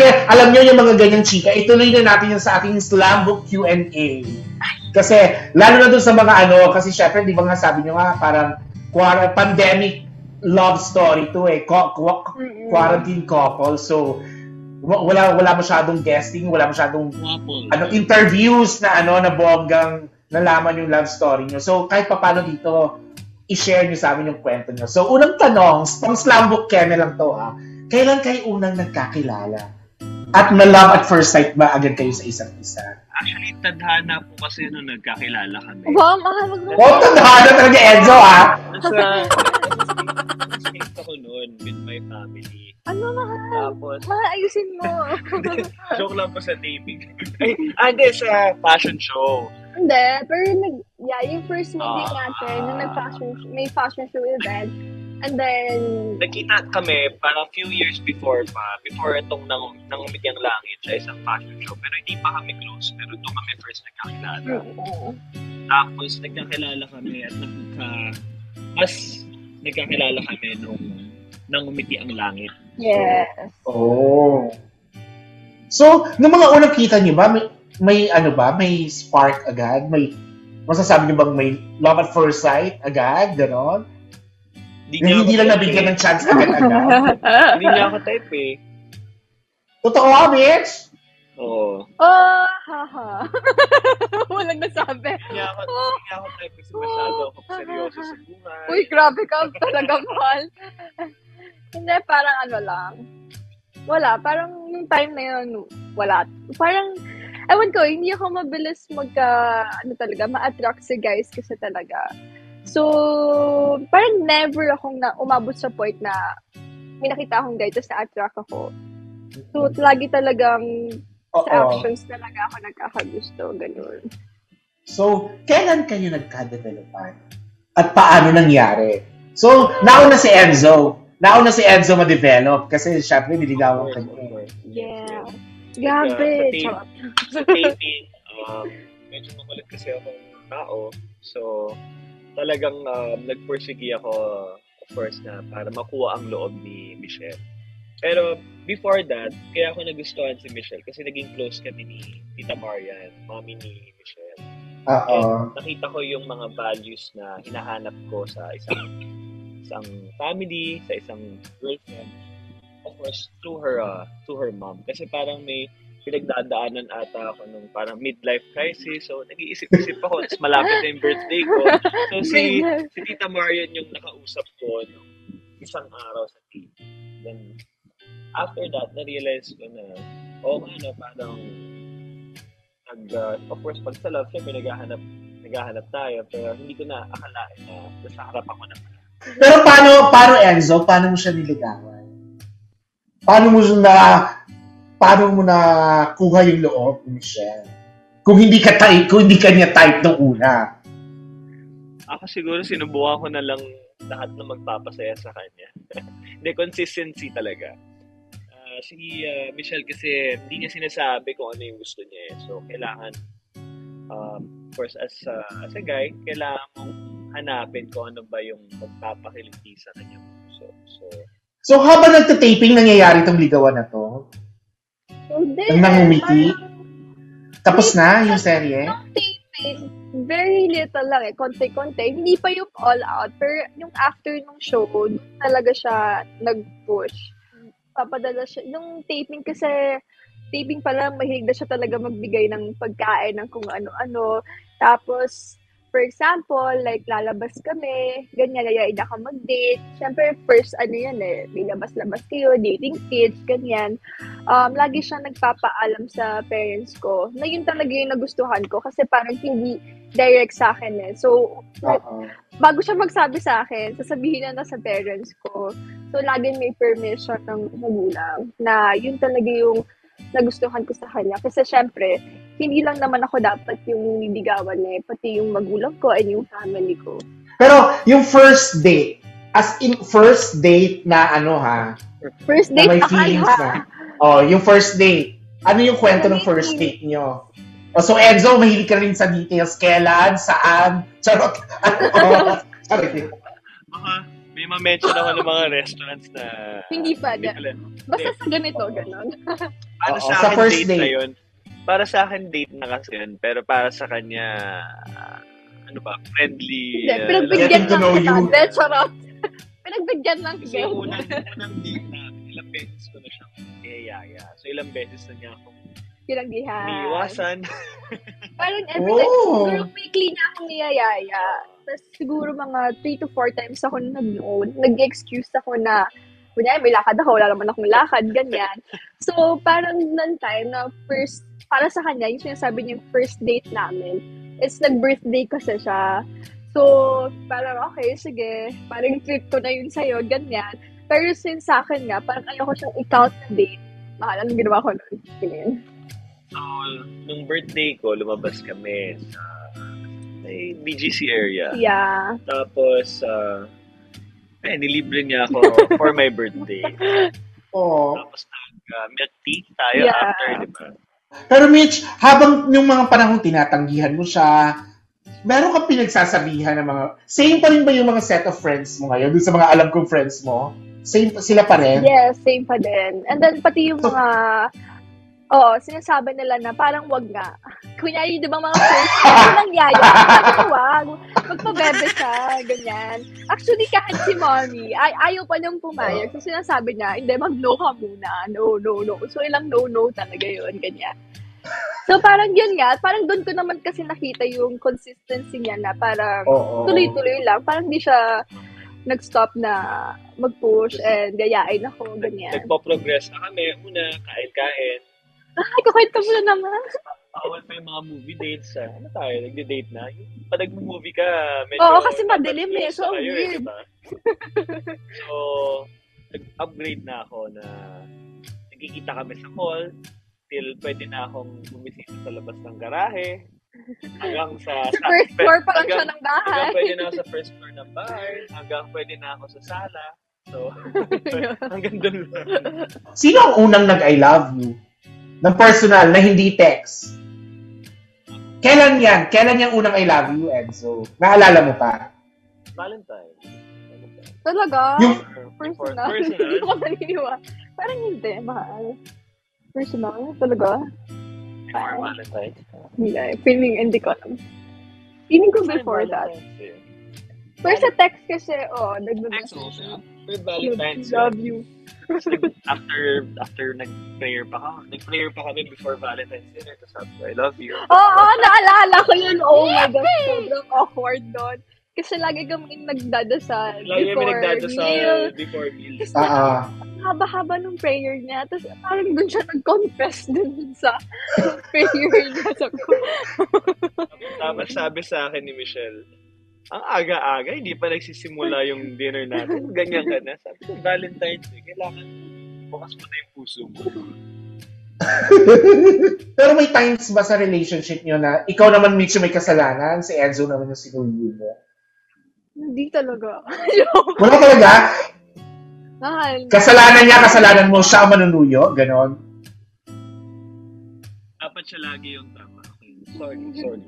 Sige, alam niyo yung mga ganyang chika, ituloy na natin yung sa ating slambook Q&A. Kasi, lalo na dun sa mga kasi syempre, di ba nga sabi niyo nga, parang pandemic love story to quarantine couple. So, wala masyadong guesting, wala masyadong interviews na na bonggang nalaman yung love story niyo. So, kahit paano dito, i-share niyo sa amin yung kwento niyo. So, unang tanong, pang slambook Keme lang to kailan kayo unang nagkakilala? At na-love at first sight ba agad kayo sa isa't isa? Actually, tadhana po kasi nung nagkakilala kami. Wow, tadhana talaga, Enzo, Nasa state ako noon with my family. Tapos, ayusin mo. Joke lang po sa taping. Hindi, sa fashion show. Hindi, pero yung first movie natin, may fashion show event. And then, nagkita kami parang few years before itong nangumiti ang langit sa isang fashion show. Pero hindi pa kami close. Pero doon kami first nagkakilala. Tapos, nagkakilala kami at nagkakilala kami nung nangumiti ang langit. Yes. Oh. So, nung mga unang kita niyo ba, may spark agad? Masasabi niyo bang may love at first sight agad? Ganon? Hindi lang nabigyan ng chance agad-agad. Hindi niya ako type eh. Totoo, bitch? Oo. Haha. Walang nasabi. Hindi niya ako type kasi masyado ako seryoso sa buhay. Uy, grabe ka talaga, mahal. Hindi, parang lang. Wala, parang yung time na yun, wala. Parang, ewan ko, hindi ako mabilis ma-attract si guys kasi talaga. So, parang never akong umabot sa point na may nakita akong guy tapos na-attract ako. So, lagi talagang sa actions talaga ako nagkakagusto. Ganun. So, kailan kayo nagka-developan? At paano nangyari? So, nauna si Enzo ma-develop kasi syempre niligawan ka niya. Yeah. Grabe. Sa taping, medyo makulit kasi akong tao. So, talagang nagpursige ako, of course, na para makuha ang loob ni Michelle. Pero before that, kaya ako nagustuhan si Michelle kasi naging close kami ni Tita Marian, mommy ni Michelle. Nakita ko yung mga values na hinahanap ko sa isang family, sa isang girlfriend. Of course, to her mom. Kasi parang may pinagdadaanan ata ako nung parang midlife crisis. So, nag-iisip-isip ako. Tapos malapit na yung birthday ko. So, si Tita Marian yung nakausap ko nung isang araw sa TV. Then, after that, na-realize ko na, parang of course, pag sa love, syempre, naghahanap tayo. Pero hindi ko na akalain na nasa harap ako na. Pero paano Enzo? Paano mo siya niligawan? Paano mo na kuha yung loob ni Michelle? Kung hindi ka niya type nung una. Ako siguro sinubukan ko na lang lahat na magpapasaya sa kanya. Hindi, consistency talaga. Si Michelle kasi hindi niya sinasabi kung ano yung gusto niya eh. So, kailangan, of course, as a guy, kailangan mong hanapin kung ano ba yung magpapakiliti sa kanya. So habang nagtataping, nangyayari itong ligawan na to? Hindi. Nangumiti? Tapos na yung serye? Very little lang konti-konti. Hindi pa yung all out. Pero yung after nung show, doon talaga siya nag-push. Papadala siya. Yung taping kasi, taping pala, mahilig na siya talaga magbigay ng pagkain ng kung ano-ano. Tapos, for example, like lalabas kami, ganyan, yayain ako mag-date. Siyempre, first, bilabas-labas kayo, dating kids, ganyan. Lagi siya nagpapaalam sa parents ko na yun talaga yung nagustuhan ko kasi parang hindi direct sa akin eh. So, bago siya magsabi sa akin, sasabihin na sa parents ko. So, lagi may permission ng magulang na yun talaga yung nagustuhan ko sa kanya. Kasi syempre, hindi lang naman ako dapat yung niligawan eh, pati yung magulang ko and yung family ko. Pero yung first date, as in first date na first date na may feelings na. Yung first date. Ano yung kwento ng first date nyo? So Enzo, mahilig ka rin sa details. Kailan? Saan? Charot. may ma-mention ako ng mga restaurants na... Hindi pa. Basta sa ganito, gano'n. Para sa akin, first date na yun. Para sa akin, date na kasi yun. Pero para sa kanya, friendly... Hindi, pinagbigyan lang kita. Charot. Pinagbigyan lang kita. Kasi unang date na, ilang beses ko na siyang iyaya. So, ilang beses na niya akong niiwasan. Parang every time, siguro weekly na akong niyayaya. Tapos siguro mga 3 to 4 times ako nag-excuse ako na, kunyari may lakad ako, wala naman akong lakad, ganyan. So, parang nang time na first, para sa kanya, yung sinasabi niya yung first date namin, it's nag-birthday kasi siya. So, parang okay, sige, parang treat ko na yun sa'yo, ganyan. Pero since sa akin nga, parang ayoko siyang i-count na date. Mahal, anong ginawa ko nun? Ganyan. So, nung birthday ko, lumabas kami sa may BGC area. Yeah. Tapos, nilibre niya ako for my birthday. Tapos, milk tea tayo after, di ba? Pero Mitch, habang yung mga panahon tinatanggihan mo siya, meron ka pinagsasabihan ng mga... Same pa rin ba yung mga set of friends mo ngayon? Doon sa mga alam kong friends mo? Same sila pa rin? Yes, same pa din. And then, pati yung mga... sinasabi nila na parang wag nga. Kunyari, di ba mga friends, nang yaya, sabi ko wag, magpabebe siya, ganyan. Actually, kahit si mommy, ayaw pa niyang pumayag. So, sinasabi niya, hindi, mag-no ka muna. No. So, ilang no talaga yun, ganyan. So, parang yun nga, parang doon ko naman kasi nakita yung consistency niya na parang tuloy-tuloy lang. Parang di siya nag-stop na mag-push and gayain ako, ganyan. Nagpo-progress na kami. Una, kain-kain. Kukwento mo na naman. Bawal pa yung mga movie dates. Ano tayo? Nagde-date na? Pag nag-movie ka, medyo... Oo, kasi madilim eh. So, weird. Diba? So, nag-upgrade na ako na nagkikita kami sa mall till pwede na akong bumisita sa labas ng garahe. Hanggang sa first floor pa lang siya ng bahay. Hanggang pwede na ako sa first floor ng bahay. Hanggang pwede na ako sa sala. So, hanggang doon lang. Sino ang unang nag-I love you? Ng personal, na hindi text. Kailan yan? Kailan yung unang I love you, Enzo? Naalala mo pa? Valentine. Talaga? Yung personal? Hindi ko maniniwa. Parang hindi, mahal. Personal? Talaga? Before Valentine? Hindi ko alam. Feeling ko before that. Pero sa text kasi, nag-text siya. With Valentine's. Love you. After nag-prayer pa kami before Valentine's Day. Tapos sabi ko, I love you. Naalala ko yun. Oh my God, sobrang awkward doon. Kasi lagi kami nagdadasal before meal. Haba-haba nung prayer niya. Tapos parang doon siya nag-confess dun sa prayer niya. Tapos sabi sa akin ni Michelle, ang aga-aga, hindi pa nagsisimula yung dinner natin. Ganyan ka na. Sabi ko, Valentine's Day, kailangan bukas mo na yung puso mo. Pero may times ba sa relationship nyo na ikaw naman, Mitch, may kasalanan, si Enzo naman yung sinuyo mo? Hindi talaga. Wala talaga? Mahal. Kasalanan niya, kasalanan mo, siya ang manunuyo? Ganon? Dapat siya lagi yung tama. Sorry.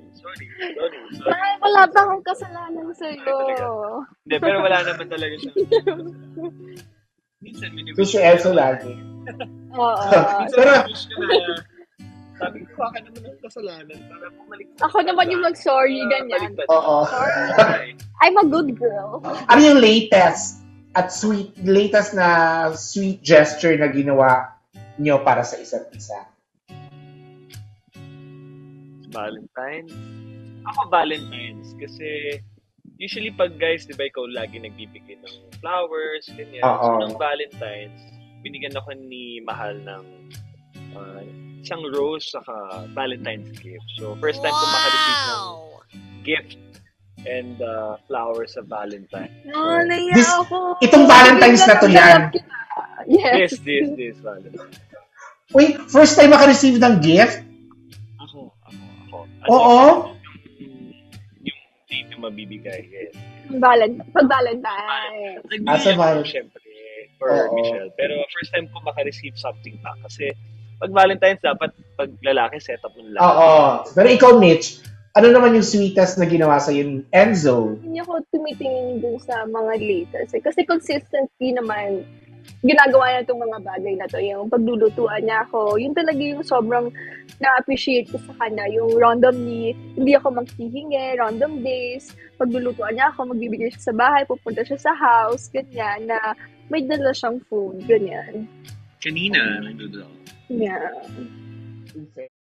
Wala pa akong kasalanan sa'yo. Hindi, pero wala naman talaga siya. Minsan, so, si Enzo lagi. Oo. Minsan, sabi ko, baka naman ang kasalanan para bumalik. Ako naman yung mag-sorry, ganyan. Oo. Sorry. I'm a good girl. Ano yung latest na sweet gesture na ginawa niyo para sa isa't isa? Valentine's? Ako Valentine's kasi usually pag guys, di ba ikaw lagi nagbibigay ng flowers, ganyan. So nung Valentine's, binigyan ako ni Mahal ng isang rose saka Valentine's gift. So first time ko makareceive ng gift and flowers sa Valentine. Itong Valentine's na to yan. Yes, this Valentine. Wait, first time makareceive ng gift? Ako. Oo? Yung date na mabibigay, yes. Pag Valentine. Nagbibigay ako, syempre, for Michelle. Pero first time ko maka-receive something pa. Kasi pag Valentine's, dapat pag lalaki, set up ng lalaki. Oo. Pero ikaw, Mitch, Ano naman yung sweetest na ginawa sa yung Enzo? Hindi ako tumitingin dun sa mga latest. Kasi consistently naman, ginagawa niya itong mga bagay na to. Yung paglulutuan niya ako, yun talaga yung sobrang na-appreciate ko sa kanya. Yung randomly, hindi ako maghihingi, random days. Paglulutuan niya ako, magbibigay siya sa bahay, pupunta siya sa house, ganyan, na may dala siyang food, ganyan. Kanina, nagdudulo. Yeah.